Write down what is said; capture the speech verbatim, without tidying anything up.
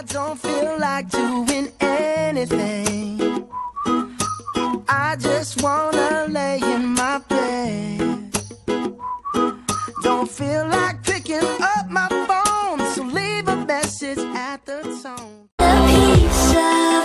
don't feel like doing anything. I just wanna lay in my bed. Don't feel like picking up my phone, so leave a message at the tone. A piece of